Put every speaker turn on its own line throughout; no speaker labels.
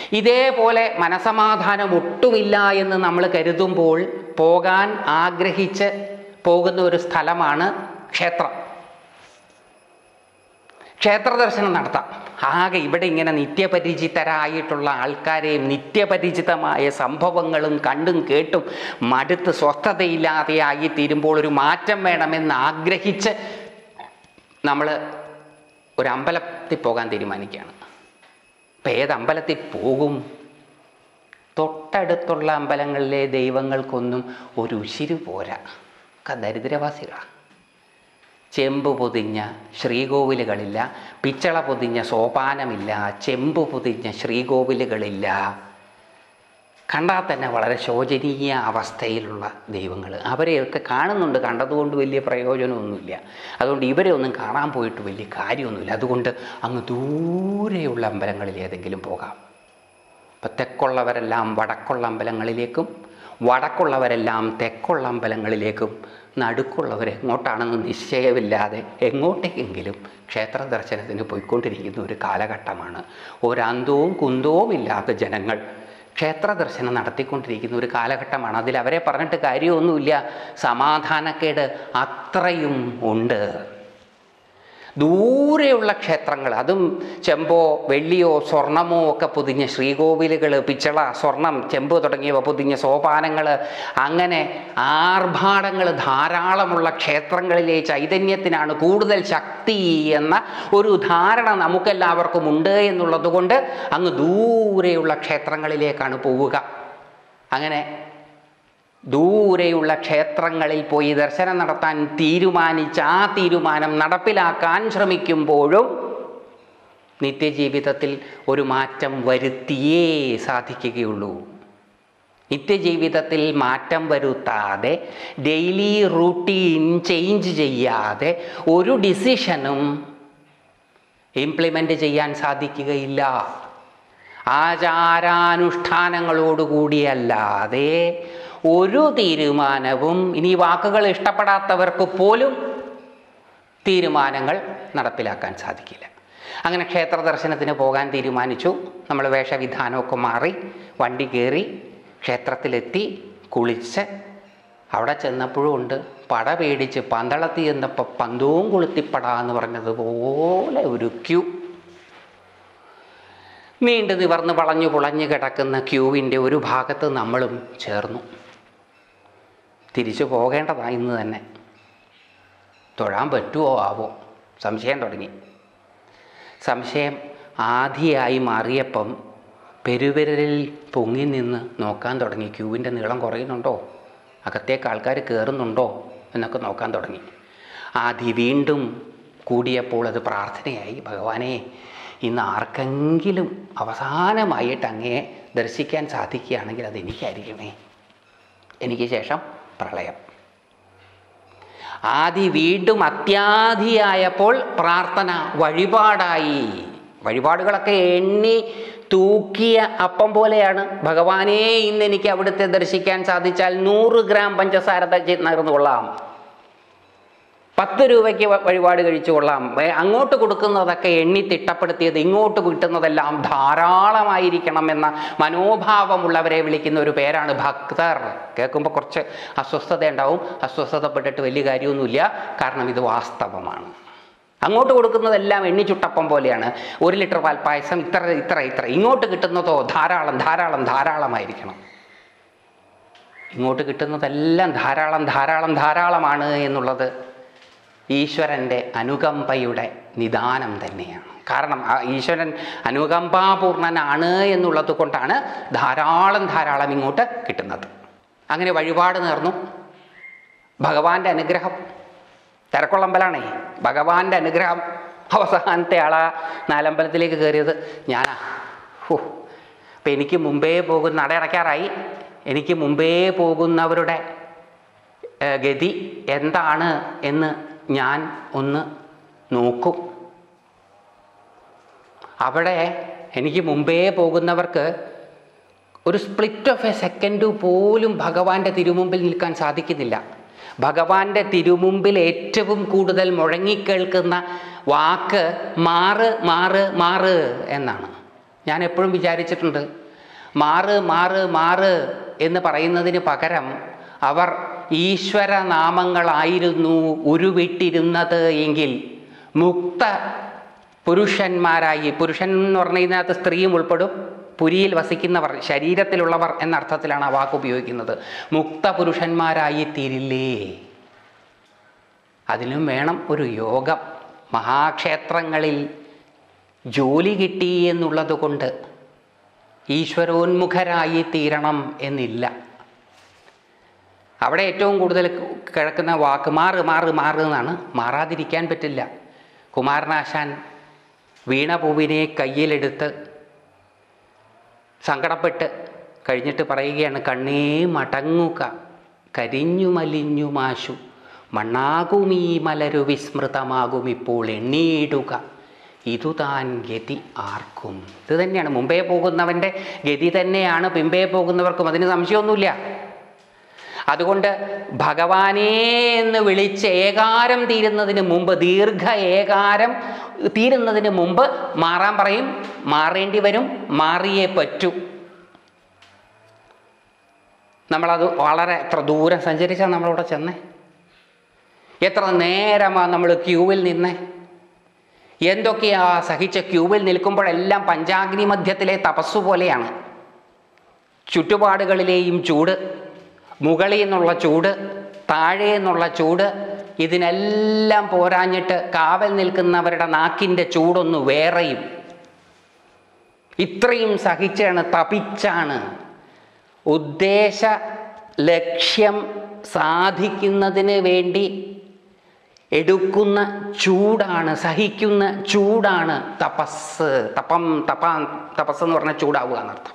ഇതേപോലെ മനസമാധാനം ഒട്ടുമില്ല എന്ന് നമ്മൾ കരുതുമ്പോൾ പോകാൻ ആഗ്രഹിച്ച് പോകുന്ന ഒരു സ്ഥലമാണ് ക്ഷേത്രം. ക്ഷേത്ര ദർശനം നടത്താം. ആകെ ഇവിടെ ഇങ്ങനെ നിത്യപരിചിതരായിട്ടുള്ള ആൾക്കാരെയും നിത്യപരിചിതമായ സംഭവങ്ങളും കണ്ടും കേട്ടും മടുത്ത് സ്വസ്ഥതയില്ലാതെയായി തീരുമ്പോൾ ഒരു മാറ്റം വേണമെന്ന് ആഗ്രഹിച്ച് നമ്മൾ ഒരു അമ്പലത്തിൽ പോകാൻ തീരുമാനിക്കുകയാണ്. അപ്പം ഏത് അമ്പലത്തിൽ പോകും? തൊട്ടടുത്തുള്ള അമ്പലങ്ങളിലെ ദൈവങ്ങൾക്കൊന്നും ഒരു ഉശിരു പോരാ, ഒക്കെ ദരിദ്രവാസികളാണ്. ചെമ്പ് പൊതിഞ്ഞ ശ്രീകോവിലുകളില്ല, പിച്ചള പൊതിഞ്ഞ സോപാനമില്ല, ചെമ്പ് പൊതിഞ്ഞ ശ്രീകോവിലുകളില്ല. കണ്ടാൽ തന്നെ വളരെ ശോചനീയ അവസ്ഥയിലുള്ള ദൈവങ്ങൾ. അവരെയൊക്കെ കാണുന്നുണ്ട്, കണ്ടതുകൊണ്ട് വലിയ പ്രയോജനമൊന്നുമില്ല. അതുകൊണ്ട് ഇവരെ ഒന്നും കാണാൻ പോയിട്ട് വലിയ കാര്യമൊന്നുമില്ല. അതുകൊണ്ട് അങ്ങ് ദൂരെയുള്ള അമ്പലങ്ങളിൽ ഏതെങ്കിലും പോകാം. ഇപ്പം തെക്കുള്ളവരെല്ലാം വടക്കുള്ള അമ്പലങ്ങളിലേക്കും വടക്കുള്ളവരെല്ലാം തെക്കുള്ള അമ്പലങ്ങളിലേക്കും നടുക്കുള്ളവർ എങ്ങോട്ടാണെന്ന് നിശ്ചയമില്ലാതെ എങ്ങോട്ടേക്കെങ്കിലും ക്ഷേത്ര ദർശനത്തിന് പോയിക്കൊണ്ടിരിക്കുന്ന ഒരു കാലഘട്ടമാണ്. ഒരന്തവും കുന്തവും ഇല്ലാത്ത ജനങ്ങൾ ക്ഷേത്ര ദർശനം നടത്തിക്കൊണ്ടിരിക്കുന്ന ഒരു കാലഘട്ടമാണ്. അതിൽ അവരെ പറഞ്ഞിട്ട് കാര്യമൊന്നുമില്ല, സമാധാനക്കേട് അത്രയും ഉണ്ട്. ദൂരെയുള്ള ക്ഷേത്രങ്ങൾ, അതും ചെമ്പോ വെള്ളിയോ സ്വർണമോ ഒക്കെ പൊതിഞ്ഞ ശ്രീകോവിലുകൾ, പിച്ചള സ്വർണം ചെമ്പ് തുടങ്ങിയവ പൊതിഞ്ഞ സോപാനങ്ങൾ, അങ്ങനെ ആർഭാടങ്ങൾ ധാരാളമുള്ള ക്ഷേത്രങ്ങളിലെ ചൈതന്യത്തിനാണ് കൂടുതൽ ശക്തി എന്ന ഒരു ധാരണ നമുക്കെല്ലാവർക്കും ഉണ്ട് എന്നുള്ളത് കൊണ്ട് അങ്ങ് ദൂരെയുള്ള ക്ഷേത്രങ്ങളിലേക്കാണ് പോവുക. അങ്ങനെ ദൂരെയുള്ള ക്ഷേത്രങ്ങളിൽ പോയി ദർശനം നടത്താൻ തീരുമാനിച്ച് ആ തീരുമാനം നടപ്പിലാക്കാൻ ശ്രമിക്കുമ്പോഴും നിത്യജീവിതത്തിൽ ഒരു മാറ്റം വരുത്തിയേ സാധിക്കുകയുള്ളൂ. നിത്യജീവിതത്തിൽ മാറ്റം വരുത്താതെ, ഡെയിലി റൂട്ടീൻ ചേഞ്ച് ചെയ്യാതെ ഒരു ഡിസിഷനും ഇംപ്ലിമെൻ്റ് ചെയ്യാൻ സാധിക്കുകയില്ല. ആചാരാനുഷ്ഠാനങ്ങളോടുകൂടിയല്ലാതെ ഒരു തീരുമാനവും, ഇനി വാക്കുകൾ ഇഷ്ടപ്പെടാത്തവർക്ക് പോലും തീരുമാനങ്ങൾ നടപ്പിലാക്കാൻ സാധിക്കില്ല. അങ്ങനെ ക്ഷേത്ര ദർശനത്തിന് പോകാൻ തീരുമാനിച്ചു. നമ്മൾ വേഷവിധാനമൊക്കെ മാറി വണ്ടി കയറി ക്ഷേത്രത്തിലെത്തി, കുളിച്ച് അവിടെ ചെന്നപ്പോഴും ഉണ്ട് പട പേടിച്ച് പന്തളത്തി ചെന്നപ്പോൾ പന്തവും കൊളുത്തിപ്പട എന്ന് പറഞ്ഞതുപോലെ ഒരു ക്യൂ. നീണ്ടു നിവർന്ന് വളഞ്ഞു പുളഞ്ഞു കിടക്കുന്ന ക്യൂവിൻ്റെ ഒരു ഭാഗത്ത് നമ്മളും ചേർന്നു. തിരിച്ചു പോകേണ്ടതാണ് ഇന്ന് തന്നെ. തൊഴാൻ പറ്റുമോ ആവോ സംശയം തുടങ്ങി. സംശയം ആധിയായി മാറിയപ്പം പെരുവിരലിൽ പൊങ്ങി നിന്ന് നോക്കാൻ തുടങ്ങി. ക്യൂവിൻ്റെ നീളം കുറയുന്നുണ്ടോ, അകത്തേക്ക് ആൾക്കാർ കയറുന്നുണ്ടോ എന്നൊക്കെ നോക്കാൻ തുടങ്ങി. ആധി വീണ്ടും കൂടിയപ്പോൾ അത് പ്രാർത്ഥനയായി. ഭഗവാനെ, ഇന്ന് ആർക്കെങ്കിലും അവസാനമായിട്ട് അങ്ങയെ ദർശിക്കാൻ സാധിക്കുകയാണെങ്കിൽ അതെനിക്കായിരിക്കണേ. എനിക്ക് ശേഷം പ്രളയം. ആദി വീണ്ടും അത്യാധിയായപ്പോൾ പ്രാർത്ഥന വഴിപാടായി. വഴിപാടുകളൊക്കെ എണ്ണി തൂക്കിയ അപ്പം പോലെയാണ്. ഭഗവാനെ, ഇന്ന് എനിക്ക് അവിടുത്തെ ദർശിക്കാൻ സാധിച്ചാൽ 100 ഗ്രാം പഞ്ചസാര നേർന്നു കൊള്ളാം, 10 രൂപയ്ക്ക് വഴിപാട് കഴിച്ചു കൊള്ളാം. അങ്ങോട്ട് കൊടുക്കുന്നതൊക്കെ എണ്ണി തിട്ടപ്പെടുത്തിയത്, ഇങ്ങോട്ട് കിട്ടുന്നതെല്ലാം ധാരാളമായിരിക്കണം എന്ന മനോഭാവമുള്ളവരെ വിളിക്കുന്ന ഒരു പേരാണ് ഭക്തർ. കേൾക്കുമ്പോൾ കുറച്ച് അസ്വസ്ഥത ഉണ്ടാവും. അസ്വസ്ഥതപ്പെട്ടിട്ട് വലിയ കാര്യമൊന്നുമില്ല, കാരണം ഇത് വാസ്തവമാണ്. അങ്ങോട്ട് കൊടുക്കുന്നതെല്ലാം എണ്ണിച്ചുട്ടപ്പം പോലെയാണ്. 1 ലിറ്റർ പാൽപ്പായസം ഇത്ര ഇത്ര ഇത്ര, ഇങ്ങോട്ട് കിട്ടുന്നതോ ധാരാളം ധാരാളം ധാരാളമായിരിക്കണം. ഇങ്ങോട്ട് കിട്ടുന്നതെല്ലാം ധാരാളം ധാരാളം ധാരാളമാണ് എന്നുള്ളത് ഈശ്വരൻ്റെ അനുകമ്പയുടെ നിദാനം തന്നെയാണ്. കാരണം ഈശ്വരൻ അനുകമ്പാപൂർണനാണ് എന്നുള്ളത് കൊണ്ടാണ് ധാരാളം ധാരാളം ഇങ്ങോട്ട് കിട്ടുന്നത്. അങ്ങനെ വഴിപാട് നേർന്നു. ഭഗവാന്റെ അനുഗ്രഹം, തിരക്കുള്ളമ്പലാണേ, ഭഗവാന്റെ അനുഗ്രഹം. അവസാനത്തെ ആളാ നാലമ്പലത്തിലേക്ക് കയറിയത് ഞാനാ. അപ്പം എനിക്ക് മുമ്പേ പോകുന്ന, നട അടയ്ക്കാറായി, എനിക്ക് മുമ്പേ പോകുന്നവരുടെ ഗതി എന്താണ് എന്ന് ഞാൻ ഒന്ന് നോക്കും. അവിടെ എനിക്ക് മുമ്പേ പോകുന്നവർക്ക് ഒരു സ്പ്ലിറ്റ് ഓഫ് എ സെക്കൻഡ് പോലും ഭഗവാന്റെ തിരുമുമ്പിൽ നിൽക്കാൻ സാധിക്കുന്നില്ല. ഭഗവാന്റെ തിരുമുമ്പിൽ ഏറ്റവും കൂടുതൽ മുഴങ്ങിക്കേൾക്കുന്ന വാക്ക് മാറ് മാറ് മാറ് എന്നാണ്. ഞാൻ എപ്പോഴും വിചാരിച്ചിട്ടുണ്ട്, മാറ് മാറ് മാറ് എന്ന് പറയുന്നതിന് പകരം അവർ ഈശ്വരനാമങ്ങളായിരുന്നു ഉരുവിട്ടിരുന്നത് എങ്കിൽ മുക്ത പുരുഷന്മാരായി, പുരുഷൻ എന്ന് പറഞ്ഞതിനകത്ത് സ്ത്രീയും ഉൾപ്പെടും, പുരിയിൽ വസിക്കുന്നവർ, ശരീരത്തിലുള്ളവർ എന്ന അർത്ഥത്തിലാണ് ആ വാക്ക് ഉപയോഗിക്കുന്നത്, മുക്ത പുരുഷന്മാരായി തീരില്ലേ? അതിനും വേണം ഒരു യോഗം. മഹാക്ഷേത്രങ്ങളിൽ ജോലി കിട്ടി എന്നുള്ളത് കൊണ്ട് ഈശ്വരോന്മുഖരായി തീരണം എന്നില്ല. അവിടെ ഏറ്റവും കൂടുതൽ കിടക്കുന്ന വാക്ക് മാറ് മാറ് മാറ് എന്നാണ്. മാറാതിരിക്കാൻ പറ്റില്ല. കുമാരനാശാൻ വീണപൂവിനെ കയ്യിലെടുത്ത് സങ്കടപ്പെട്ട് കഴിഞ്ഞിട്ട് പറയുകയാണ്, കണ്ണേ മടങ്ങുക, കരിഞ്ഞു മലിഞ്ഞു മാശു, മണ്ണാകുമീ മലരു വിസ്മൃതമാകുമിപ്പോൾ എണ്ണീടുക, ഇതുതാൻ ഗതി ആർക്കും. ഇത് തന്നെയാണ് മുമ്പേ പോകുന്നവൻ്റെ ഗതി തന്നെയാണ് പിമ്പേ പോകുന്നവർക്കും, അതിന് സംശയമൊന്നുമില്ല. അതുകൊണ്ട് ഭഗവാനേ എന്ന് വിളിച്ച് ഏകാരം തീരുന്നതിന് മുമ്പ്, ദീർഘ ഏകാരം തീരുന്നതിന് മുമ്പ് മാറാൻ പറയും. മാറേണ്ടി വരും, മാറിയേ പറ്റൂ. നമ്മളത് വളരെ എത്ര ദൂരം സഞ്ചരിച്ചാൽ നമ്മളവിടെ ചെന്നേ? എത്ര നേരമാണ് നമ്മൾ ക്യൂവിൽ നിന്നേ? എന്തൊക്കെയാ സഹിച്ച ക്യൂവിൽ നിൽക്കുമ്പോഴെല്ലാം പഞ്ചാഗ്നി മധ്യത്തിലെ തപസ്സു പോലെയാണ്. ചുറ്റുപാടുകളിലെയും ചൂട്, മുകളിൽ നിന്നുള്ള ചൂട്, താഴെ നിന്നുള്ള ചൂട്, ഇതിനെല്ലാം പോരാഞ്ഞിട്ട് കാവൽ നിൽക്കുന്നവരുടെ നാക്കിൻ്റെ ചൂടൊന്ന് വേറെയും. ഇത്രയും സഹിച്ചാണ്, തപിച്ചാണ് ഉദ്ദേശ ലക്ഷ്യം സാധിക്കുന്നതിന് വേണ്ടി എടുക്കുന്ന ചൂടാണ്, സഹിക്കുന്ന ചൂടാണ് തപസ്. തപസ് എന്ന് പറഞ്ഞാൽ ചൂടാവുക എന്നർത്ഥം.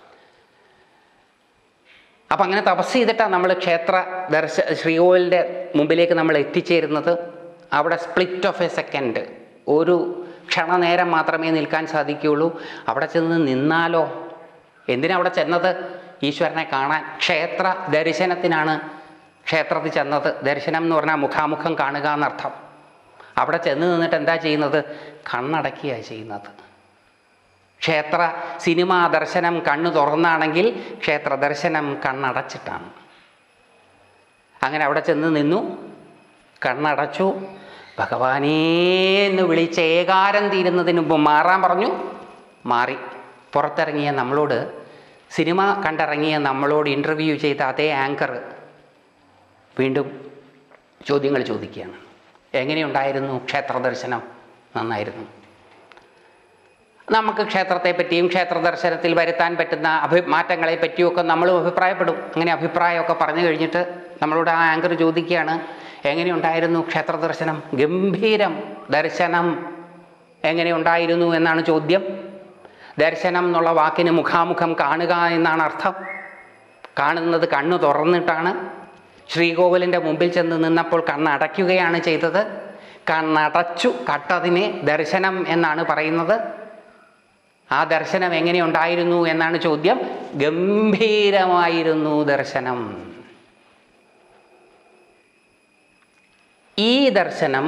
അപ്പം അങ്ങനെ തപസ് ചെയ്തിട്ടാണ് നമ്മൾ ക്ഷേത്ര ശ്രീകോവിലിൻ്റെ മുമ്പിലേക്ക് നമ്മൾ എത്തിച്ചേരുന്നത്. അവിടെ സ്പ്ലിറ്റ് ഓഫ് എ സെക്കൻഡ്, ഒരു ക്ഷണനേരം മാത്രമേ നിൽക്കാൻ സാധിക്കുകയുള്ളൂ. അവിടെ ചെന്ന് നിന്നാലോ? എന്തിനാ അവിടെ ചെന്നത്? ഈശ്വരനെ കാണാൻ, ക്ഷേത്ര ദർശനത്തിനാണ് ക്ഷേത്രത്തിൽ ചെന്നത്. ദർശനം എന്ന് പറഞ്ഞാൽ മുഖാമുഖം കാണുക എന്നർത്ഥം. അവിടെ ചെന്ന് നിന്നിട്ട് എന്താ ചെയ്യുന്നത്? കണ്ണടക്കുകയാണ് ചെയ്യുന്നത്. ക്ഷേത്ര സിനിമാ ദർശനം കണ്ണു തുറന്നാണെങ്കിൽ ക്ഷേത്ര ദർശനം കണ്ണടച്ചിട്ടാണ്. അങ്ങനെ അവിടെ ചെന്ന് നിന്നു, കണ്ണടച്ചു, ഭഗവാനേ എന്ന് വിളിച്ച് ഏകാരം തീരുന്നതിന് മുമ്പ് മാറാൻ പറഞ്ഞു. മാറി. പുറത്തിറങ്ങിയ നമ്മളോട്, സിനിമ കണ്ടിറങ്ങിയ നമ്മളോട് ഇൻ്റർവ്യൂ ചെയ്ത അതേ ആങ്കർ വീണ്ടും ചോദ്യങ്ങൾ ചോദിക്കുകയാണ്. എങ്ങനെയുണ്ടായിരുന്നു ക്ഷേത്ര ദർശനം? നന്നായിരുന്നു. നമുക്ക് ക്ഷേത്രത്തെ പറ്റിയും ക്ഷേത്ര ദർശനത്തിൽ വരുത്താൻ പറ്റുന്ന മാറ്റങ്ങളെ പറ്റിയൊക്കെ നമ്മളും അഭിപ്രായപ്പെടും. അങ്ങനെ അഭിപ്രായമൊക്കെ പറഞ്ഞു കഴിഞ്ഞിട്ട് നമ്മളോട് ആ ആങ്കർ ചോദിക്കുകയാണ്, എങ്ങനെയുണ്ടായിരുന്നു ക്ഷേത്ര ദർശനം? ഗംഭീരം. ദർശനം എങ്ങനെയുണ്ടായിരുന്നു എന്നാണ് ചോദ്യം. ദർശനം എന്നുള്ള വാക്കിന് മുഖാമുഖം കാണുക എന്നാണ് അർത്ഥം. കാണുന്നത് കണ്ണു തുറന്നിട്ടാണ്. ശ്രീകോവിലിൻ്റെ മുമ്പിൽ ചെന്ന് നിന്നപ്പോൾ കണ്ണടയ്ക്കുകയാണ് ചെയ്തത്. കണ്ണടച്ചു കട്ടതിനെ ദർശനം എന്നാണ് പറയുന്നത്. ആ ദർശനം എങ്ങനെയുണ്ടായിരുന്നു എന്നാണ് ചോദ്യം. ഗംഭീരമായിരുന്നു ദർശനം. ഈ ദർശനം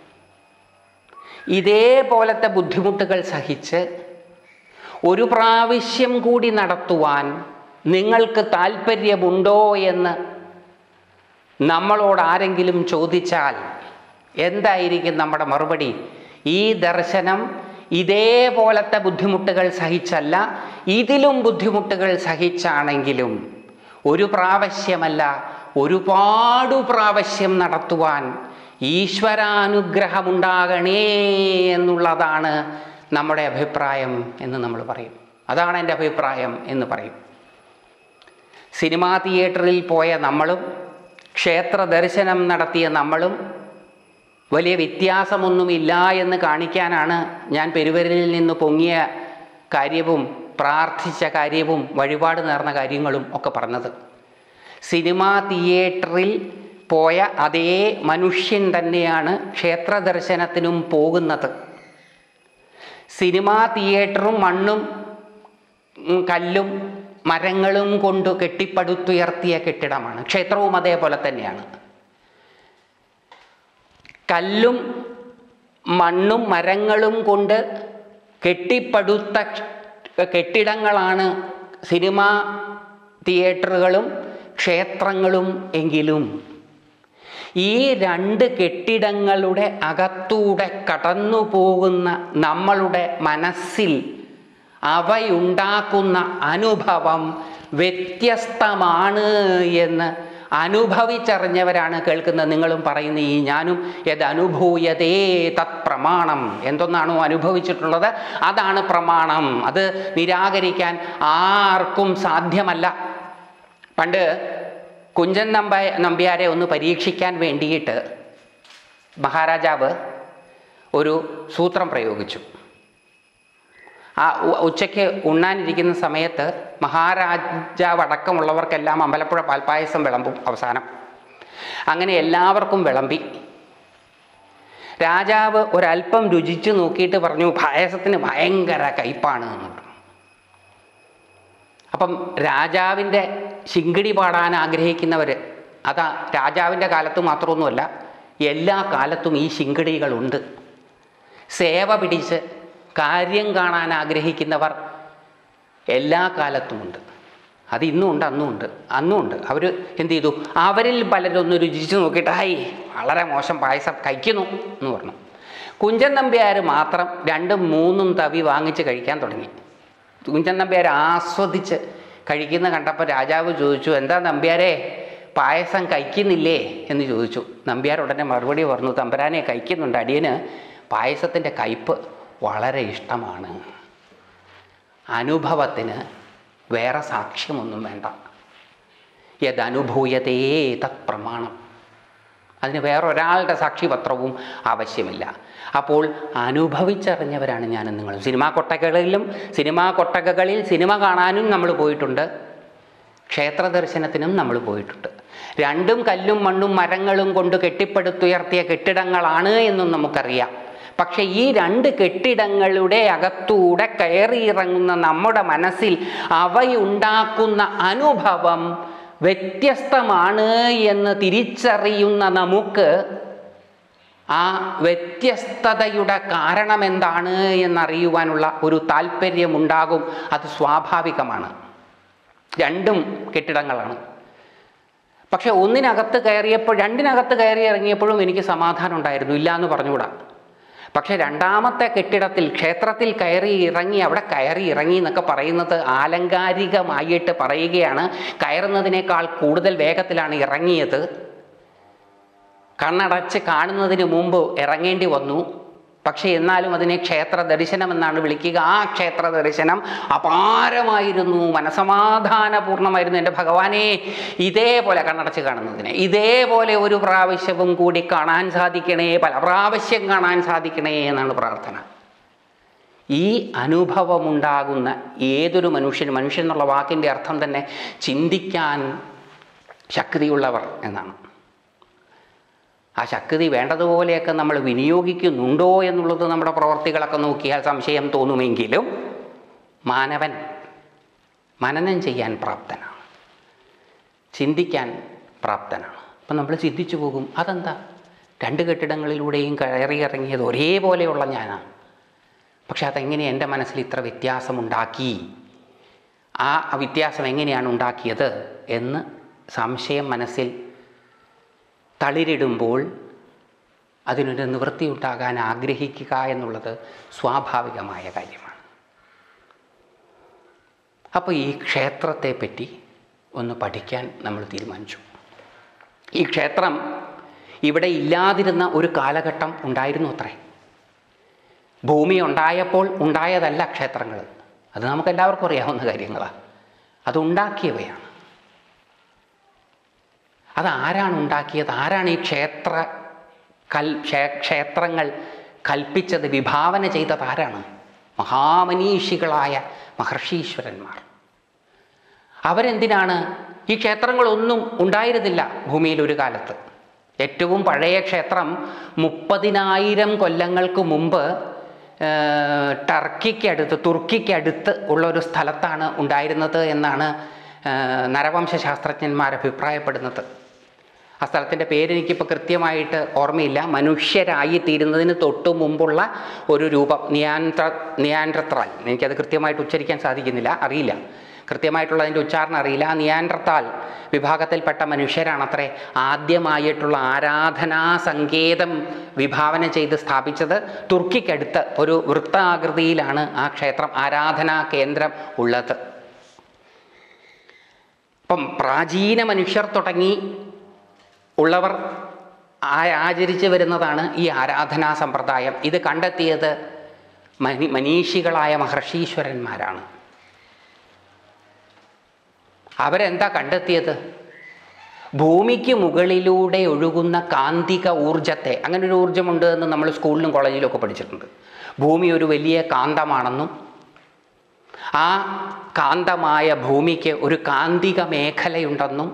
ഇതേപോലത്തെ ബുദ്ധിമുട്ടുകൾ സഹിച്ച് ഒരു പ്രാവശ്യം കൂടി നടത്തുവാൻ നിങ്ങൾക്ക് താല്പര്യമുണ്ടോ എന്ന് നമ്മളോട് ആരെങ്കിലും ചോദിച്ചാൽ എന്തായിരിക്കും നമ്മുടെ മറുപടി? ഈ ദർശനം ഇതേപോലത്തെ ബുദ്ധിമുട്ടുകൾ സഹിച്ചല്ല, ഇതിലും ബുദ്ധിമുട്ടുകൾ സഹിച്ചാണെങ്കിലും ഒരു പ്രാവശ്യമല്ല ഒരുപാട് പ്രാവശ്യം നടത്തുവാൻ ഈശ്വരാനുഗ്രഹമുണ്ടാകണേ എന്നുള്ളതാണ് നമ്മുടെ അഭിപ്രായം എന്ന് നമ്മൾ പറയും. അതാണ് എൻ്റെ അഭിപ്രായം എന്ന് പറയും. സിനിമാ തിയേറ്ററിൽ പോയ നമ്മളും ക്ഷേത്ര ദർശനം നടത്തിയ നമ്മളും വലിയ വ്യത്യാസമൊന്നുമില്ല എന്ന് കാണിക്കാനാണ് ഞാൻ പെരുവരിൽ നിന്ന് പൊങ്ങിയ കാര്യവും പ്രാർത്ഥിച്ച കാര്യവും വഴിപാട് നേർന്ന കാര്യങ്ങളും ഒക്കെ പറഞ്ഞത്. സിനിമാ തിയേറ്ററിൽ പോയ അതേ മനുഷ്യൻ തന്നെയാണ് ക്ഷേത്ര ദർശനത്തിനും പോകുന്നത്. സിനിമാ തിയേറ്ററും മണ്ണും കല്ലും മരങ്ങളും കൊണ്ട് കെട്ടിപ്പടുത്തുയർത്തിയ കെട്ടിടമാണ്. ക്ഷേത്രവും അതേപോലെ തന്നെയാണ്. കല്ലും മണ്ണും മരങ്ങളും കൊണ്ട് കെട്ടിപ്പടുത്ത കെട്ടിടങ്ങളാണ് സിനിമാ തിയേറ്ററുകളും ക്ഷേത്രങ്ങളും എങ്കിലും ഈ രണ്ട് കെട്ടിടങ്ങളുടെ അകത്തൂടെ കടന്നു പോകുന്ന നമ്മളുടെ മനസ്സിൽ അവയുണ്ടാക്കുന്ന അനുഭവം വ്യത്യസ്തമാണ് എന്ന് അനുഭവിച്ചറിഞ്ഞവരാണ് കേൾക്കുന്നത്. നിങ്ങളും പറയുന്ന ഈ ഞാനും യദനുഭൂയതേ തത് പ്രമാണം. എന്തൊന്നാണോ അനുഭവിച്ചിട്ടുള്ളത് അതാണ് പ്രമാണം. അത് നിരാകരിക്കാൻ ആർക്കും സാധ്യമല്ല. പണ്ട് കുഞ്ചൻ നമ്പ്യാരെ ഒന്ന് പരീക്ഷിക്കാൻ വേണ്ടിയിട്ട് മഹാരാജാവ് ഒരു സൂത്രം പ്രയോഗിച്ചു. ആ ഉച്ചയ്ക്ക് ഉണ്ണാനിരിക്കുന്ന സമയത്ത് മഹാരാജാവ് അടക്കമുള്ളവർക്കെല്ലാം അമ്പലപ്പുഴ പാൽപ്പായസം വിളമ്പും അവസാനം. അങ്ങനെ എല്ലാവർക്കും വിളമ്പി. രാജാവ് ഒരല്പം രുചിച്ചു നോക്കിയിട്ട് പറഞ്ഞു, പായസത്തിന് ഭയങ്കര കയ്പാണ് എന്ന് പറഞ്ഞു. അപ്പം രാജാവിൻ്റെ ശിങ്കിടി പാടാൻ ആഗ്രഹിക്കുന്നവർ, അതാ രാജാവിൻ്റെ കാലത്ത് മാത്രമൊന്നുമല്ല, എല്ലാ കാലത്തും ഈ ശിങ്കിടികളുണ്ട്. സേവ പിടിച്ച് കാര്യം കാണാൻ ആഗ്രഹിക്കുന്നവർ എല്ലാ കാലത്തുമുണ്ട്. അത് ഇന്നും ഉണ്ട്, അന്നും ഉണ്ട്. അവർ എന്ത് ചെയ്തു? അവരിൽ പലരൊന്ന് രുചിച്ച് നോക്കിയിട്ട് ഹായ് വളരെ മോശം പായസം കഴിക്കുന്നു എന്ന് പറഞ്ഞു. കുഞ്ചൻ നമ്പ്യാർ മാത്രം 2-3 തവി വാങ്ങിച്ച് കഴിക്കാൻ തുടങ്ങി. കുഞ്ചൻ നമ്പ്യാർ ആസ്വദിച്ച് കഴിക്കുന്ന കണ്ടപ്പോൾ രാജാവ് ചോദിച്ചു, എന്താ നമ്പ്യാരെ പായസം കഴിക്കുന്നില്ലേ എന്ന് ചോദിച്ചു. നമ്പ്യാർ ഉടനെ മറുപടി പറഞ്ഞു, തമ്പുരാനെ കഴിക്കുന്നുണ്ട്, അടിയന് പായസത്തിൻ്റെ കയ്പ് വളരെ ഇഷ്ടമാണ്. അനുഭവത്തിന് വേറെ സാക്ഷ്യമൊന്നും വേണ്ട. യദനുഭൂയതേ തത് പ്രമാണം. അതിന് വേറൊരാളുടെ സാക്ഷിപത്രവും ആവശ്യമില്ല. അപ്പോൾ അനുഭവിച്ചറിഞ്ഞവരാണ് ഞാനും നിങ്ങളും. സിനിമാ കൊട്ടകകളിൽ സിനിമ കാണാനും നമ്മൾ പോയിട്ടുണ്ട്, ക്ഷേത്ര ദർശനത്തിനും നമ്മൾ പോയിട്ടുണ്ട്. രണ്ടും കല്ലും മണ്ണും മരങ്ങളും കൊണ്ട് കെട്ടിപ്പടുത്തുയർത്തിയ കെട്ടിടങ്ങളാണ് എന്നും നമുക്കറിയാം. പക്ഷെ ഈ രണ്ട് കെട്ടിടങ്ങളുടെ അകത്തൂടെ കയറിയിറങ്ങുന്ന നമ്മുടെ മനസ്സിൽ അവയുണ്ടാക്കുന്ന അനുഭവം വ്യത്യസ്തമാണ് എന്ന് തിരിച്ചറിയുന്ന നമുക്ക് ആ വ്യത്യസ്തതയുടെ കാരണം എന്താണ് എന്നറിയുവാനുള്ള ഒരു താല്പര്യമുണ്ടാകും. അത് സ്വാഭാവികമാണ്. രണ്ടും കെട്ടിടങ്ങളാണ്. പക്ഷെ ഒന്നിനകത്ത് കയറിയപ്പോൾ, രണ്ടിനകത്ത് കയറി ഇറങ്ങിയപ്പോഴും എനിക്ക് സമാധാനം ഉണ്ടായിരുന്നു, ഇല്ല എന്ന് പറഞ്ഞുകൂടാ. പക്ഷെ രണ്ടാമത്തെ കെട്ടിടത്തിൽ, ക്ഷേത്രത്തിൽ കയറി ഇറങ്ങി, അവിടെ കയറി ഇറങ്ങി എന്നൊക്കെ പറയുന്നത് ആലങ്കാരികമായിട്ട് പറയുകയാണ്. കയറുന്നതിനേക്കാൾ കൂടുതൽ വേഗത്തിലാണ് ഇറങ്ങിയത്. കണ്ണടച്ച് കാണുന്നതിന് മുമ്പ് ഇറങ്ങേണ്ടി വന്നു. പക്ഷെ എന്നാലും അതിനെ ക്ഷേത്ര ദർശനം എന്നാണ് വിളിക്കുക. ആ ക്ഷേത്ര ദർശനം അപാരമായിരുന്നു, മനസമാധാനപൂർണ്ണമായിരുന്നു. എൻ്റെ ഭഗവാനെ, ഇതേപോലെ കണ്ണടച്ച് കാണുന്നതിനെ ഇതേപോലെ ഒരു പ്രാവശ്യവും കൂടി കാണാൻ സാധിക്കണേ, പല പ്രാവശ്യം കാണാൻ സാധിക്കണേ എന്നാണ് പ്രാർത്ഥന. ഈ അനുഭവമുണ്ടാകുന്ന ഏതൊരു മനുഷ്യൻ എന്നുള്ള വാക്കിൻ്റെ അർത്ഥം തന്നെ ചിന്തിക്കാൻ ശക്തിയുള്ളവർ എന്നാണ്. ആ ശക്തി വേണ്ടതുപോലെയൊക്കെ നമ്മൾ വിനിയോഗിക്കുന്നുണ്ടോ എന്നുള്ളത് നമ്മുടെ പ്രവർത്തികളൊക്കെ നോക്കിയാൽ സംശയം തോന്നുമെങ്കിലും മാനവൻ മനനം ചെയ്യാൻ പ്രാപ്തനാണ്, ചിന്തിക്കാൻ പ്രാപ്തനാണ്. അപ്പം നമ്മൾ ചിന്തിച്ചു പോകും, അതെന്താ രണ്ട് കെട്ടിടങ്ങളിലൂടെയും കയറി ഇറങ്ങിയത് ഒരേപോലെയുള്ള ഞാനാണ്, പക്ഷെ അതെങ്ങനെ എൻ്റെ മനസ്സിൽ ഇത്ര വ്യത്യാസമുണ്ടാക്കി, ആ വ്യത്യാസം എങ്ങനെയാണ് ഉണ്ടാക്കിയത് എന്ന് സംശയം മനസ്സിൽ തളിരിടുമ്പോൾ അതിനൊരു നിവൃത്തി ഉണ്ടാകാൻ ആഗ്രഹിക്കുക എന്നുള്ളത് സ്വാഭാവികമായ കാര്യമാണ്. അപ്പോൾ ഈ ക്ഷേത്രത്തെപ്പറ്റി ഒന്ന് പഠിക്കാൻ നമ്മൾ തീരുമാനിച്ചു. ഈ ക്ഷേത്രം ഇവിടെ ഇല്ലാതിരുന്ന ഒരു കാലഘട്ടം ഉണ്ടായിരുന്നു അത്രേ. ഭൂമി ഉണ്ടായപ്പോൾ ഉണ്ടായതല്ല ക്ഷേത്രങ്ങൾ, അത് നമുക്കെല്ലാവർക്കും അറിയാവുന്ന കാര്യങ്ങളാണ്. അതുണ്ടാക്കിയവയാണ്. അതാരാണ് ഉണ്ടാക്കിയത്? ആരാണ് ഈ ക്ഷേത്രങ്ങൾ കൽപ്പിച്ചത്, വിഭാവന ചെയ്തത് ആരാണ്? മഹാമനീഷികളായ മഹർഷീശ്വരന്മാർ. അവരെന്തിനാണ്? ഈ ക്ഷേത്രങ്ങളൊന്നും ഉണ്ടായിരുന്നില്ല ഭൂമിയിൽ ഒരു കാലത്ത്. ഏറ്റവും പഴയ ക്ഷേത്രം 30,000 കൊല്ലങ്ങൾക്ക് മുമ്പ് തുർക്കിക്കടുത്ത് ഉള്ളൊരു സ്ഥലത്താണ് ഉണ്ടായിരുന്നത് എന്നാണ് നരവംശാസ്ത്രജ്ഞന്മാർ അഭിപ്രായപ്പെടുന്നത്. ആ സ്ഥലത്തിൻ്റെ പേരെനിക്കിപ്പോൾ കൃത്യമായിട്ട് ഓർമ്മയില്ല. മനുഷ്യരായി തീരുന്നതിന് തൊട്ടു മുമ്പുള്ള ഒരു രൂപം, നിയാൻഡ്രത്താൽ. എനിക്കത് കൃത്യമായിട്ട് ഉച്ചരിക്കാൻ സാധിക്കുന്നില്ല, അറിയില്ല, കൃത്യമായിട്ടുള്ള അതിൻ്റെ ഉച്ചാരണം അറിയില്ല. നിയാൻഡ്രത്താൽ വിഭാഗത്തിൽപ്പെട്ട മനുഷ്യരാണത്രേ ആദ്യമായിട്ടുള്ള ആരാധനാ സങ്കേതം വിഭാവന ചെയ്ത് സ്ഥാപിച്ചത്. തുർക്കിക്കടുത്ത് ഒരു വൃത്താകൃതിയിലാണ് ആ ക്ഷേത്രം, ആരാധനാ കേന്ദ്രം ഉള്ളത്. അപ്പം പ്രാചീന മനുഷ്യർ തുടങ്ങി ഉള്ളവർ ആചരിച്ചു വരുന്നതാണ് ഈ ആരാധനാ സമ്പ്രദായം. ഇത് കണ്ടെത്തിയത് മനീഷികളായ മഹർഷീശ്വരന്മാരാണ്. അവരെന്താ കണ്ടെത്തിയത്? ഭൂമിക്ക് മുകളിലൂടെ ഒഴുകുന്ന കാന്തിക ഊർജത്തെ, അങ്ങനൊരു ഊർജ്ജമുണ്ട് എന്ന് നമ്മൾ സ്കൂളിലും കോളേജിലും ഒക്കെ പഠിച്ചിട്ടുണ്ട്. ഭൂമി ഒരു വലിയ കാന്തമാണെന്നും ആ കാന്തമായ ഭൂമിക്ക് ഒരു കാന്തിക മേഖലയുണ്ടെന്നും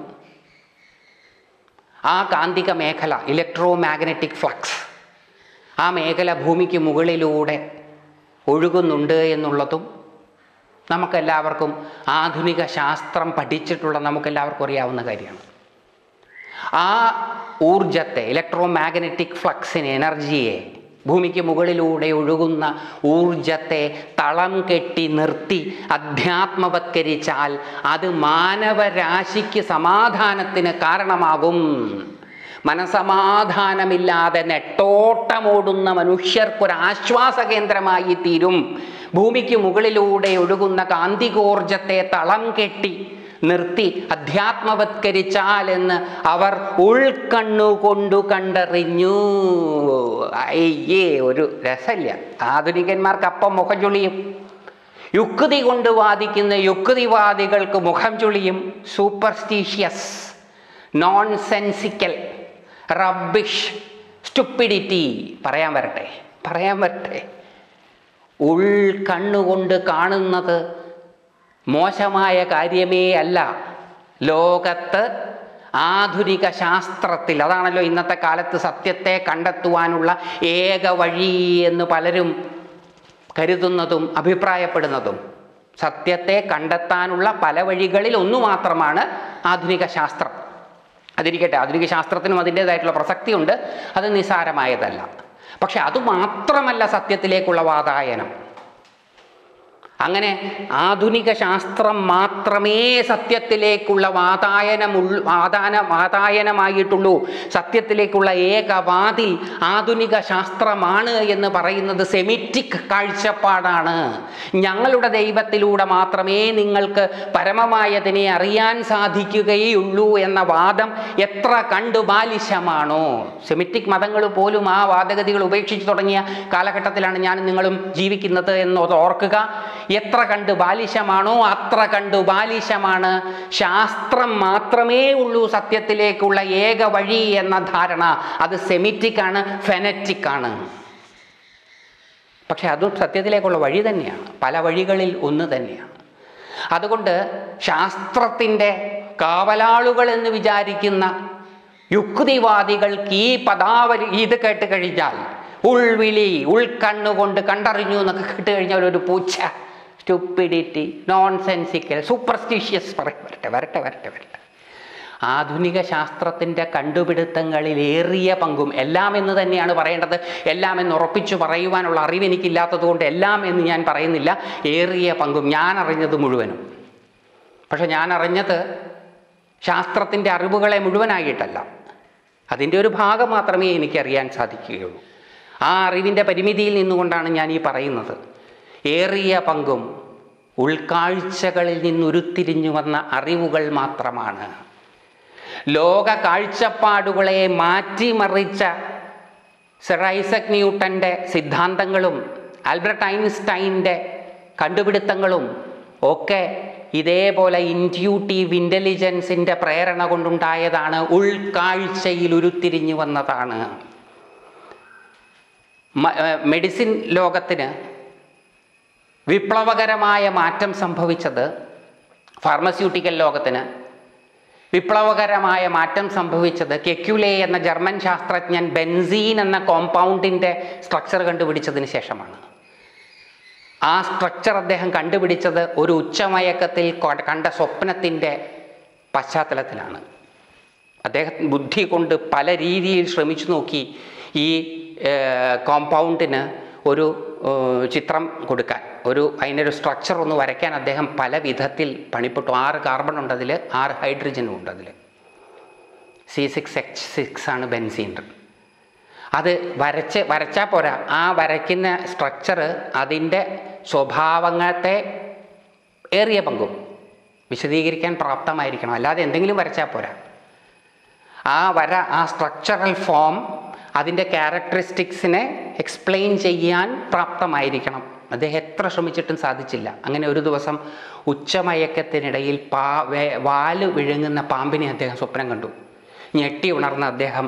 ആ കാന്തിക മേഖല, ഇലക്ട്രോ മാഗ്നറ്റിക് ഫ്ലക്സ്, ആ മേഖല ഭൂമിക്ക് മുകളിലൂടെ ഒഴുകുന്നുണ്ട് എന്നുള്ളതും നമുക്കെല്ലാവർക്കും, ആധുനിക ശാസ്ത്രം പഠിച്ചിട്ടുള്ള നമുക്കെല്ലാവർക്കും അറിയാവുന്ന കാര്യമാണ്. ആ ഊർജത്തെ, ഇലക്ട്രോ മാഗ്നറ്റിക് ഫ്ലക്സിന്, എനർജിയെ, ഭൂമിക്ക് മുകളിലൂടെ ഒഴുകുന്ന ഊർജത്തെ തളം കെട്ടി നിർത്തി അധ്യാത്മവത്കരിച്ചാൽ അത് മാനവരാശിക്ക് സമാധാനത്തിന് കാരണമാകും. മനസമാധാനമില്ലാതെ നെട്ടോട്ടമോടുന്ന മനുഷ്യർക്കൊരാശ്വാസ കേന്ദ്രമായി തീരും. ഭൂമിക്ക് മുകളിലൂടെ ഒഴുകുന്ന കാന്തികോർജത്തെ തളം കെട്ടി നിർത്തി അധ്യാത്മവത്കരിച്ചാൽ എന്ന് അവർ ഉൾക്കണ്ണുകൊണ്ടു കണ്ടറിഞ്ഞു. അയ്യേ, ഒരു രസമില്ല. ആധുനികന്മാർക്ക് അപ്പം മുഖം ചുളിയും, യുക്തി കൊണ്ട് വാദിക്കുന്ന യുക്തിവാദികൾക്ക് മുഖം ചുളിയും. സൂപ്പർസ്റ്റീഷ്യസ്, നോൺസെൻസിക്കൽ, റബ്ബിഷ്, സ്റ്റുപ്പിഡിറ്റി പറയാൻ വരട്ടെ. ഉൾക്കണ്ണുകൊണ്ട് കാണുന്നത് മോശമായ കാര്യമേ അല്ല. ലോകത്ത് ആധുനിക ശാസ്ത്രത്തിൽ, അതാണല്ലോ ഇന്നത്തെ കാലത്ത് സത്യത്തെ കണ്ടെത്തുവാനുള്ള ഏക വഴി എന്ന് പലരും കരുതുന്നതും അഭിപ്രായപ്പെടുന്നതും. സത്യത്തെ കണ്ടെത്താനുള്ള പല വഴികളിൽ ഒന്നു മാത്രമാണ് ആധുനിക ശാസ്ത്രം. അതിരിക്കട്ടെ, ആധുനിക ശാസ്ത്രത്തിനും അതിൻ്റേതായിട്ടുള്ള പ്രസക്തിയുണ്ട്, അത് നിസ്സാരമായതല്ല. പക്ഷെ അതുമാത്രമല്ല സത്യത്തിലേക്കുള്ള വാതായനം. അങ്ങനെ ആധുനിക ശാസ്ത്രം മാത്രമേ സത്യത്തിലേക്കുള്ള വാതായനമായിട്ടുള്ളൂ. സത്യത്തിലേക്കുള്ള ഏകവാതിൽ ആധുനിക ശാസ്ത്രമാണ് എന്ന് പറയുന്നത് സെമിറ്റിക് കാഴ്ചപ്പാടാണ്. ഞങ്ങളുടെ ദൈവത്തിലൂടെ മാത്രമേ നിങ്ങൾക്ക് പരമമായതിനെ അറിയാൻ സാധിക്കുകയുള്ളൂ എന്ന വാദം എത്ര കണ്ടു ബാലിശമാണോ. സെമിറ്റിക് മതങ്ങൾ പോലും ആ വാദഗതികൾ ഉപേക്ഷിച്ചു തുടങ്ങിയ കാലഘട്ടത്തിലാണ് ഞാനും നിങ്ങളും ജീവിക്കുന്നത് എന്ന് ഓർക്കുക. എത്ര കണ്ട് ബാലിശമാണോ അത്ര കണ്ടു ബാലിശമാണ് ശാസ്ത്രം മാത്രമേ ഉള്ളൂ സത്യത്തിലേക്കുള്ള ഏക വഴി എന്ന ധാരണ. അത് സെമിറ്റിക് ആണ്, ഫെനറ്റിക് ആണ്. പക്ഷെ അതും സത്യത്തിലേക്കുള്ള വഴി തന്നെയാണ്, പല വഴികളിൽ ഒന്ന് തന്നെയാണ്. അതുകൊണ്ട് ശാസ്ത്രത്തിൻ്റെ കാവലാളുകൾ എന്ന് വിചാരിക്കുന്ന യുക്തിവാദികൾക്ക് ഈ പദാവലി ഇത് കേട്ട് കഴിഞ്ഞാൽ, ഉൾവിളി, ഉൾക്കണ്ണുകൊണ്ട് കണ്ടറിഞ്ഞു എന്നൊക്കെ കേട്ട് കഴിഞ്ഞാൽ ഒരു പൂച്ച, സ്റ്റുപ്പിഡിറ്റി, നോൺസെൻസിക്കൽ, സൂപ്പർസ്റ്റീഷ്യസ് വരട്ടെ. ആധുനിക ശാസ്ത്രത്തിൻ്റെ കണ്ടുപിടുത്തങ്ങളിൽ ഏറിയ പങ്കും, എല്ലാം എന്ന് തന്നെയാണ് പറയേണ്ടത്, എല്ലാം എന്ന് ഉറപ്പിച്ചു പറയുവാനുള്ള അറിവ് എനിക്കില്ലാത്തത് കൊണ്ട് എല്ലാം എന്ന് ഞാൻ പറയുന്നില്ല, ഏറിയ പങ്കും, ഞാൻ അറിഞ്ഞത് മുഴുവനും. പക്ഷെ ഞാൻ അറിഞ്ഞത് ശാസ്ത്രത്തിൻ്റെ അറിവുകളെ മുഴുവനായിട്ടല്ല, അതിൻ്റെ ഒരു ഭാഗം മാത്രമേ എനിക്കറിയാൻ സാധിക്കുകയുള്ളൂ. ആ അറിവിൻ്റെ പരിമിതിയിൽ നിന്നുകൊണ്ടാണ് ഞാൻ ഈ പറയുന്നത്. ഏറിയ പങ്കും ഉൾക്കാഴ്ചകളിൽ നിന്നുരുത്തിരിഞ്ഞു വന്ന അറിവുകൾ മാത്രമാണ്. ലോക കാഴ്ചപ്പാടുകളെ മാറ്റിമറിച്ച സർ ഐസക് ന്യൂട്ടൻ്റെ സിദ്ധാന്തങ്ങളും ആൽബർട്ട് ഐൻസ്റ്റൈൻ്റെ കണ്ടുപിടുത്തങ്ങളും ഒക്കെ ഇതേപോലെ ഇൻറ്റ്യൂട്ടീവ് ഇൻ്റലിജൻസിൻ്റെ പ്രേരണ കൊണ്ടുണ്ടായതാണ്, ഉൾക്കാഴ്ചയിൽ ഉരുത്തിരിഞ്ഞു വന്നതാണ്. മെഡിസിൻ ലോകത്തിന് വിപ്ലവകരമായ മാറ്റം സംഭവിച്ചത്, ഫാർമസ്യൂട്ടിക്കൽ ലോകത്തിന് വിപ്ലവകരമായ മാറ്റം സംഭവിച്ചത് കെക്യുലെ എന്ന ജർമ്മൻ ശാസ്ത്രജ്ഞൻ ബെൻസീൻ എന്ന കോമ്പൗണ്ടിൻ്റെ സ്ട്രക്ചർ കണ്ടുപിടിച്ചതിന് ശേഷമാണ്. ആ സ്ട്രക്ചർ അദ്ദേഹം കണ്ടുപിടിച്ചത് ഒരു ഉച്ചമയക്കത്തിൽ കണ്ട സ്വപ്നത്തിൻ്റെ പശ്ചാത്തലത്തിലാണ്. അദ്ദേഹം ബുദ്ധി കൊണ്ട് പല രീതിയിൽ ശ്രമിച്ചു നോക്കി ഈ കോമ്പൗണ്ടിന് ഒരു ചിത്രം കൊടുക്കാൻ, അതിനൊരു സ്ട്രക്ചർ ഒന്ന് വരയ്ക്കാൻ അദ്ദേഹം പല വിധത്തിൽ പണിപ്പെട്ടു. 6 കാർബൺ ഉണ്ട് അതിൽ, 6 ഹൈഡ്രജനും ഉണ്ട് അതിൽ. C6H6 ആണ് ബെൻസീൻ. അത് വരച്ചാൽ പോരാ, ആ വരയ്ക്കുന്ന സ്ട്രക്ചർ അതിൻ്റെ സ്വഭാവങ്ങളത്തെ ഏറിയ പങ്കും വിശദീകരിക്കാൻ പ്രാപ്തമായിരിക്കണം. അല്ലാതെ എന്തെങ്കിലും വരച്ചാൽ പോരാ. ആ സ്ട്രക്ചറൽ ഫോം അതിൻ്റെ ക്യാരക്ടറിസ്റ്റിക്സിനെ എക്സ്പ്ലെയിൻ ചെയ്യാൻ പ്രാപ്തമായിരിക്കണം. അദ്ദേഹം എത്ര ശ്രമിച്ചിട്ടും സാധിച്ചില്ല. അങ്ങനെ ഒരു ദിവസം ഉച്ചമയക്കത്തിനിടയിൽ വാല് വിഴുങ്ങുന്ന പാമ്പിനെ അദ്ദേഹം സ്വപ്നം കണ്ടു. ഞെട്ടി ഉണർന്ന അദ്ദേഹം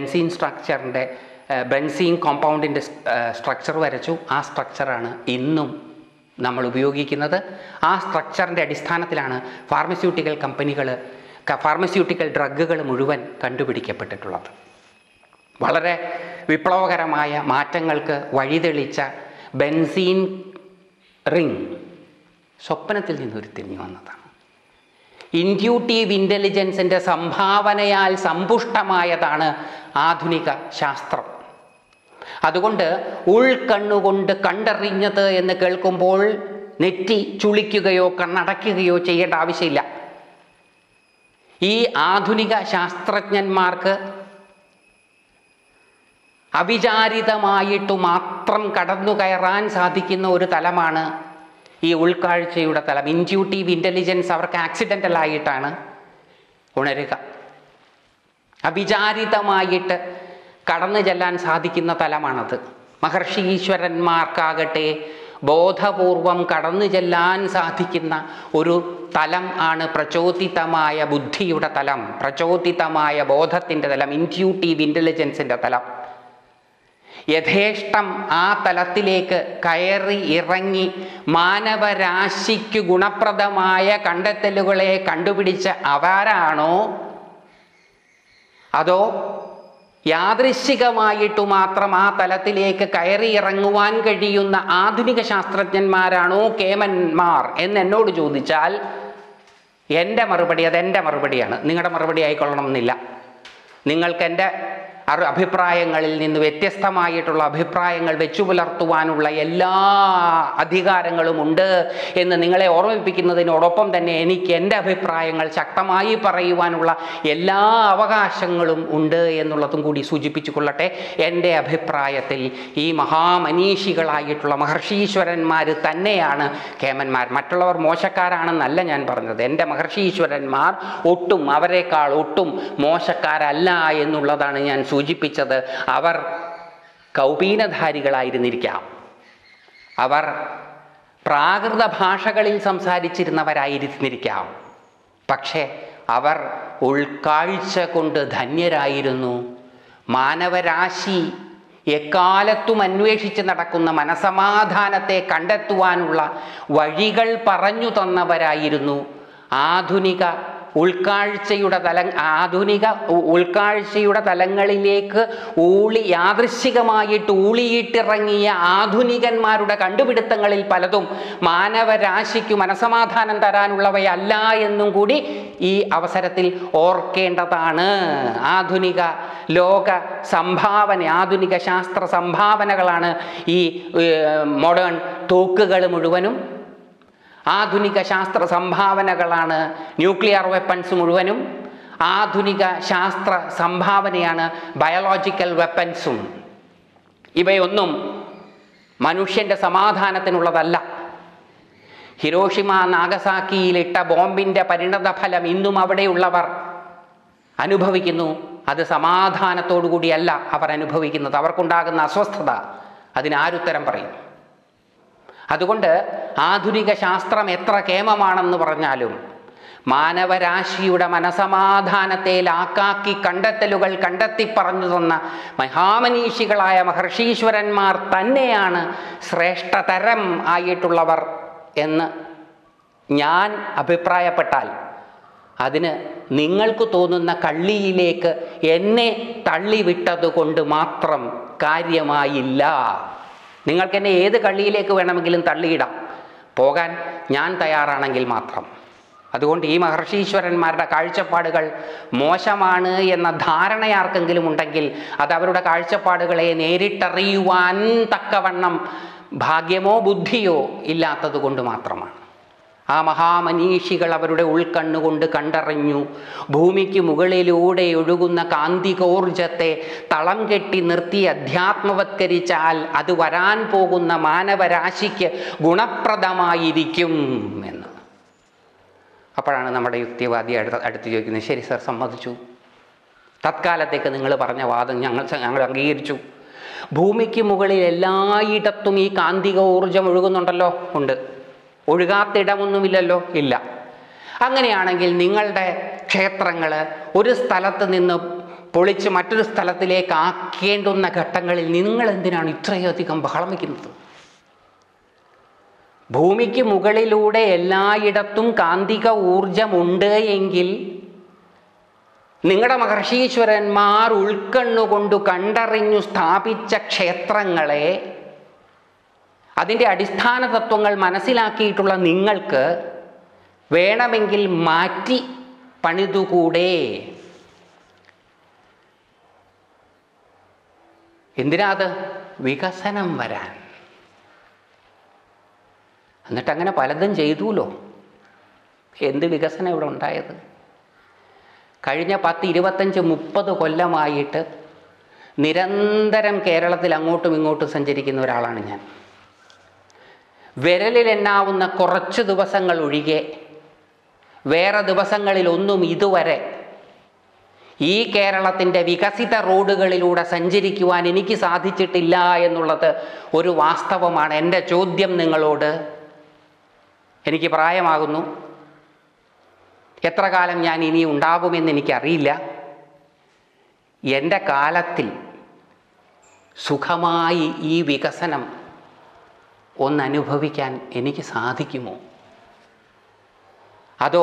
ബെൻസീൻ കോമ്പൗണ്ടിൻ്റെ സ്ട്രക്ചർ വരച്ചു. ആ സ്ട്രക്ചറാണ് ഇന്നും നമ്മൾ ഉപയോഗിക്കുന്നത്. ആ സ്ട്രക്ചറിൻ്റെ അടിസ്ഥാനത്തിലാണ് ഫാർമസ്യൂട്ടിക്കൽ ഡ്രഗുകൾ മുഴുവൻ കണ്ടുപിടിക്കപ്പെട്ടിട്ടുള്ളത്. വളരെ വിപ്ലവകരമായ മാറ്റങ്ങൾക്ക് വഴിതെളിച്ച ബെൻസീൻ റിംഗ് സ്വപ്നത്തിൽ നിന്നുരുത്തിരിഞ്ഞു വന്നതാണ്. ഇൻറ്റ്യൂട്ടീവ് ഇൻ്റലിജൻസിൻ്റെ സംഭാവനയാൽ സമ്പുഷ്ടമായതാണ് ആധുനിക ശാസ്ത്രം. അതുകൊണ്ട് ഉൾക്കണ്ണുകൊണ്ട് കണ്ടറിഞ്ഞത് എന്ന് കേൾക്കുമ്പോൾ നെറ്റി ചുളിക്കുകയോ കണ്ണടയ്ക്കുകയോ ചെയ്യേണ്ട ആവശ്യമില്ല. ഈ ആധുനിക ശാസ്ത്രജ്ഞന്മാർക്ക് അവിചാരിതമായിട്ടു മാത്രം കടന്നു കയറാൻ സാധിക്കുന്ന ഒരു തലമാണ് ഈ ഉൾക്കാഴ്ചയുടെ തലം. ഇൻറ്റ്യൂട്ടീവ് ഇൻ്റലിജൻസ് അവർക്ക് ആക്സിഡൻ്റലായിട്ടാണ് ഉണരുക. അവിചാരിതമായിട്ട് കടന്നു ചെല്ലാൻ സാധിക്കുന്ന തലമാണത്. മഹർഷി ഈശ്വരന്മാർക്കാകട്ടെ ബോധപൂർവം കടന്നു ചെല്ലാൻ സാധിക്കുന്ന ഒരു തലം ആണ് പ്രചോദിതമായ ബുദ്ധിയുടെ തലം, പ്രചോദിതമായ ബോധത്തിൻ്റെ തലം, ഇൻറ്റ്യൂട്ടീവ് ഇൻ്റലിജൻസിൻ്റെ തലം. യഥേഷ്ടം ആ തലത്തിലേക്ക് കയറി ഇറങ്ങി മാനവരാശിക്ക് ഗുണപ്രദമായ കണ്ടെത്തലുകളെ കണ്ടുപിടിച്ച അവരാണോ, അതോ യാദൃശ്ചികമായിട്ടു മാത്രം ആ തലത്തിലേക്ക് കയറി ഇറങ്ങുവാൻ കഴിയുന്ന ആധുനിക ശാസ്ത്രജ്ഞന്മാരാണോ കേമന്മാർ എന്നോട് ചോദിച്ചാൽ എൻ്റെ മറുപടി അതെൻ്റെ മറുപടിയാണ്. നിങ്ങളുടെ മറുപടി ആയിക്കൊള്ളണം എന്നില്ല. നിങ്ങൾക്ക് എൻ്റെ അഭിപ്രായങ്ങളിൽ നിന്ന് വ്യത്യസ്തമായിട്ടുള്ള അഭിപ്രായങ്ങൾ വെച്ചു പുലർത്തുവാനുള്ള എല്ലാ അധികാരങ്ങളും ഉണ്ട് എന്ന് നിങ്ങളെ ഓർമ്മിപ്പിക്കുന്നതിനോടൊപ്പം തന്നെ എനിക്ക് എൻ്റെ അഭിപ്രായങ്ങൾ ശക്തമായി പറയുവാനുള്ള എല്ലാ അവകാശങ്ങളും ഉണ്ട് എന്നുള്ളതും കൂടി സൂചിപ്പിച്ചു കൊള്ളട്ടെ. എൻ്റെ അഭിപ്രായത്തിൽ ഈ മഹാമനീഷികളായിട്ടുള്ള മഹർഷീശ്വരന്മാർ തന്നെയാണ് കേമന്മാർ. മറ്റുള്ളവർ മോശക്കാരാണെന്നല്ല ഞാൻ പറഞ്ഞത്. എൻ്റെ മഹർഷീശ്വരന്മാർ അവരെക്കാൾ ഒട്ടും മോശക്കാരല്ല എന്നുള്ളതാണ് ഞാൻ സൂചിപ്പിച്ചത്. അവർ കൗപീനധാരികളായിരുന്നിരിക്കാം, അവർ പ്രാകൃത ഭാഷകളിൽ സംസാരിച്ചിരുന്നവരായിരുന്നിരിക്കാം, പക്ഷേ അവർ ഉൾക്കാഴ്ച കൊണ്ട് ധന്യരായിരുന്നു. മാനവരാശി എക്കാലത്തും അന്വേഷിച്ച് നടക്കുന്ന മനസമാധാനത്തെ കണ്ടെത്തുവാനുള്ള വഴികൾ പറഞ്ഞു തന്നവരായിരുന്നു. ആധുനിക ഉൾക്കാഴ്ചയുടെ തലങ്ങളിലേക്ക് യാദൃശ്ചികമായിട്ട് ഊളിയിട്ടിറങ്ങിയ ആധുനികന്മാരുടെ കണ്ടുപിടുത്തങ്ങളിൽ പലതും മാനവരാശിക്ക് മനസമാധാനം തരാനുള്ളവയല്ല എന്നും കൂടി ഈ അവസരത്തിൽ ഓർക്കേണ്ടതാണ്. ആധുനിക ലോക സംഭാവന, ആധുനിക ശാസ്ത്ര സംഭാവനകളാണ് ഈ മോഡേൺ തോക്കുകൾ മുഴുവനും. ആധുനിക ശാസ്ത്ര സംഭാവനകളാണ് ന്യൂക്ലിയർ വെപ്പൺസ് മുഴുവനും. ആധുനിക ശാസ്ത്ര സംഭാവനയാണ് ബയോളജിക്കൽ വെപ്പൺസും. ഇവയൊന്നും മനുഷ്യൻ്റെ സമാധാനത്തിനുള്ളതല്ല. ഹിരോഷിമ നാഗസാക്കിയിലിട്ട ബോംബിൻ്റെ പരിണതഫലം ഇന്നും അവിടെയുള്ളവർ അനുഭവിക്കുന്നു. അത് സമാധാനത്തോടു കൂടിയല്ല അവർ അനുഭവിക്കുന്നത്. അവർക്കുണ്ടാകുന്ന അസ്വസ്ഥത അതിനാരുത്തരം പറയും? അതുകൊണ്ട് ആധുനിക ശാസ്ത്രം എത്ര കേമമാണെന്ന് പറഞ്ഞാലും മാനവരാശിയുടെ മനസമാധാനത്തെ ലാക്കാക്കി കണ്ടെത്തലുകൾ കണ്ടെത്തി പറഞ്ഞു തന്ന മഹാമനീഷികളായ മഹർഷീശ്വരന്മാർ തന്നെയാണ് ശ്രേഷ്ഠതരം ആയിട്ടുള്ളവർ എന്ന് ഞാൻ അഭിപ്രായപ്പെട്ടാൽ അതിന് നിങ്ങൾക്ക് തോന്നുന്ന കള്ളിയിലേക്ക് എന്നെ തള്ളിവിട്ടതുകൊണ്ട് മാത്രം കാര്യമായില്ല. നിങ്ങൾക്കെന്നെ ഏത് കള്ളിയിലേക്ക് വേണമെങ്കിലും തള്ളിയിടാം, പോകാൻ ഞാൻ തയ്യാറാണെങ്കിൽ മാത്രം. അതുകൊണ്ട് ഈ മഹർഷീശ്വരന്മാരുടെ കാഴ്ചപ്പാടുകൾ മോശമാണ് എന്ന ധാരണ ആർക്കെങ്കിലും ഉണ്ടെങ്കിൽ അത് അവരുടെ കാഴ്ചപ്പാടുകളെ നേരിട്ടറിയുവാൻ തക്കവണ്ണം ഭാഗ്യമോ ബുദ്ധിയോ ഇല്ലാത്തത് കൊണ്ട് മാത്രമാണ്. ആ മഹാമനീഷികൾ അവരുടെ ഉൾക്കണ്ണുകൊണ്ട് കണ്ടറിഞ്ഞു. ഭൂമിക്ക് മുകളിലൂടെ ഒഴുകുന്ന കാന്തികോർജത്തെ തളം കെട്ടി നിർത്തി അധ്യാത്മവത്കരിച്ചാൽ അത് വരാൻ പോകുന്ന മാനവരാശിക്ക് ഗുണപ്രദമായിരിക്കും എന്ന്. അപ്പോഴാണ് നമ്മുടെ യുക്തിവാദി അടുത്ത് ചോദിക്കുന്നത്, ശരി സർ, സമ്മതിച്ചു, തത്കാലത്തേക്ക് നിങ്ങൾ പറഞ്ഞ വാദം ഞങ്ങൾ അംഗീകരിച്ചു. ഭൂമിക്ക് മുകളിൽ എല്ലായിടത്തും ഈ കാന്തിക ഊർജം ഒഴുകുന്നുണ്ടല്ലോ? ഉണ്ട്. ഒഴുകാത്തിടമൊന്നുമില്ലല്ലോ? ഇല്ല. അങ്ങനെയാണെങ്കിൽ നിങ്ങളുടെ ക്ഷേത്രങ്ങൾ ഒരു സ്ഥലത്ത് നിന്ന് പൊളിച്ച് മറ്റൊരു സ്ഥലത്തിലേക്ക് ആക്കേണ്ടുന്ന ഘട്ടങ്ങളിൽ നിങ്ങൾ എന്തിനാണ് ഇത്രയധികം ബഹളം വയ്ക്കുന്നത്? ഭൂമിക്ക് മുകളിലൂടെ എല്ലായിടത്തും കാന്തിക ഊർജമുണ്ട് എങ്കിൽ നിങ്ങളുടെ മഹർഷീശ്വരന്മാർ ഉൾക്കണ്ണുകൊണ്ടു കണ്ടറിഞ്ഞു സ്ഥാപിച്ച ക്ഷേത്രങ്ങളെ, അതിൻ്റെ അടിസ്ഥാന തത്വങ്ങൾ മനസ്സിലാക്കിയിട്ടുള്ള നിങ്ങൾക്ക് വേണമെങ്കിൽ മാറ്റി പണിതുകൂടെ? എന്തിനാ അത്? വികസനം വരാൻ. എന്നിട്ടങ്ങനെ പലതും ചെയ്തുല്ലോ. എന്ത് വികസനം ഇവിടെ ഉണ്ടായത്? കഴിഞ്ഞ 10, 25, 30 കൊല്ലമായിട്ട് നിരന്തരം കേരളത്തിൽ അങ്ങോട്ടും ഇങ്ങോട്ടും സഞ്ചരിക്കുന്ന ഒരാളാണ് ഞാൻ. വിരലിലെണ്ണാവുന്ന കുറച്ച് ദിവസങ്ങൾ ഒഴികെ വേറെ ദിവസങ്ങളിലൊന്നും ഇതുവരെ ഈ കേരളത്തിൻ്റെ വികസിത റോഡുകളിലൂടെ സഞ്ചരിക്കുവാൻ എനിക്ക് സാധിച്ചിട്ടില്ല എന്നുള്ളത് ഒരു വാസ്തവമാണ്. എൻ്റെ ചോദ്യം നിങ്ങളോട്, എനിക്ക് പ്രായമാകുന്നു, എത്ര കാലം ഞാൻ ഇനി ഉണ്ടാകുമെന്ന് എനിക്കറിയില്ല. എൻ്റെ കാലത്തിൽ സുഖമായി ഈ വികസനം ഒന്നനുഭവിക്കാൻ എനിക്ക് സാധിക്കുമോ? അതോ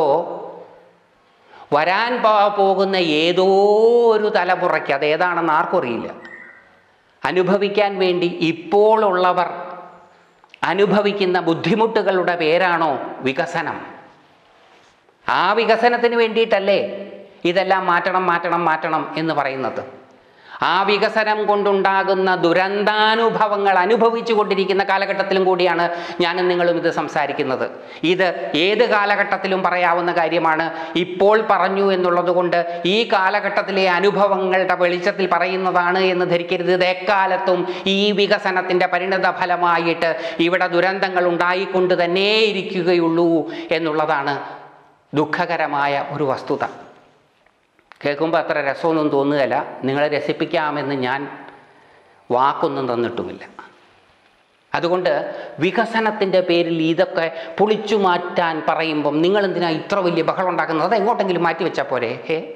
വരാൻ പോകുന്ന ഏതോ ഒരു തലമുറയ്ക്ക്, അതേതാണെന്ന് ആർക്കും അറിയില്ല, അനുഭവിക്കാൻ വേണ്ടി ഇപ്പോൾ ഉള്ളവർ അനുഭവിക്കുന്ന ബുദ്ധിമുട്ടുകളുടെ പേരാണോ വികസനം? ആ വികസനത്തിന് വേണ്ടിയിട്ടല്ലേ ഇതെല്ലാം മാറ്റണം എന്ന് പറയുന്നത്? ആ വികസനം കൊണ്ടുണ്ടാകുന്ന ദുരന്താനുഭവങ്ങൾ അനുഭവിച്ചു കൊണ്ടിരിക്കുന്ന കാലഘട്ടത്തിലും കൂടിയാണ് ഞാനും നിങ്ങളും ഇത് സംസാരിക്കുന്നത്. ഇത് ഏത് കാലഘട്ടത്തിലും പറയാവുന്ന കാര്യമാണ്. ഇപ്പോൾ പറഞ്ഞു എന്നുള്ളത് കൊണ്ട് ഈ കാലഘട്ടത്തിലെ അനുഭവങ്ങളുടെ വെളിച്ചത്തിൽ പറയുന്നതാണ് എന്ന് ധരിക്കരുത്. ഇത് എക്കാലത്തും ഈ വികസനത്തിൻ്റെ പരിണത ഫലമായിട്ട് ഇവിടെ ദുരന്തങ്ങൾ ഉണ്ടായിക്കൊണ്ട് തന്നെ ഇരിക്കുകയുള്ളൂ എന്നുള്ളതാണ് ദുഃഖകരമായ ഒരു വസ്തുത. കേൾക്കുമ്പോൾ അത്ര രസമൊന്നും തോന്നുകയില്ല. നിങ്ങളെ രസിപ്പിക്കാമെന്ന് ഞാൻ വാക്കൊന്നും തന്നിട്ടുമില്ല. അതുകൊണ്ട് വികസനത്തിൻ്റെ പേരിൽ ഇതൊക്കെ പൊളിച്ചു മാറ്റാൻ പറയുമ്പം നിങ്ങളെന്തിനാ ഇത്ര വലിയ ബഹളം ഉണ്ടാക്കുന്നത്? അത് എങ്ങോട്ടെങ്കിലും മാറ്റി വെച്ചാൽ പോരെ?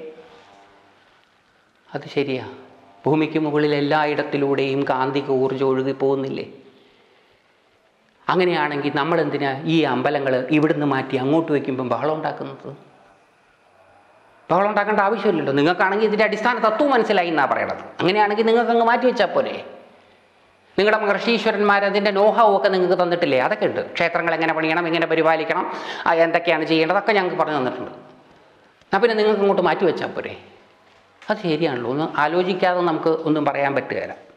അത് ശരിയാ. ഭൂമിക്ക് മുകളിൽ എല്ലായിടത്തിലൂടെയും കാന്തിക ഊർജ്ജം ഒഴുകി പോകുന്നില്ലേ? അങ്ങനെയാണെങ്കിൽ നമ്മളെന്തിനാ ഈ അമ്പലങ്ങൾ ഇവിടുന്ന് മാറ്റി അങ്ങോട്ട് വയ്ക്കുമ്പം ബഹളം ഉണ്ടാക്കുന്നത്? ബഹളം ഉണ്ടാക്കേണ്ട ആവശ്യമില്ലല്ലോ. നിങ്ങൾക്കാണെങ്കിൽ ഇതിൻ്റെ അടിസ്ഥാന തത്വം മനസ്സിലായി എന്നാണ് പറയണത്. അങ്ങനെയാണെങ്കിൽ നിങ്ങൾക്ക് അങ്ങ് മാറ്റി വെച്ചാൽ പോരെ? നിങ്ങളുടെ മഹർഷീശ്വരന്മാർ അതിൻ്റെ നോഹാവും ഒക്കെ നിങ്ങൾക്ക് തന്നിട്ടില്ലേ? അതൊക്കെ ഉണ്ട്. ക്ഷേത്രങ്ങൾ എങ്ങനെ പണിയണം, എങ്ങനെ പരിപാലിക്കണം, എന്തൊക്കെയാണ് ചെയ്യേണ്ടത്, അതൊക്കെ ഞങ്ങൾക്ക് പറഞ്ഞു തന്നിട്ടുണ്ട്. എന്നാൽ പിന്നെ നിങ്ങൾക്ക് അങ്ങോട്ട് മാറ്റി വെച്ചാൽ പോരെ? അത് ശരിയാണല്ലോ. ഒന്ന് ആലോചിക്കാതെ നമുക്ക് ഒന്നും പറയാൻ പറ്റുകയില്ല.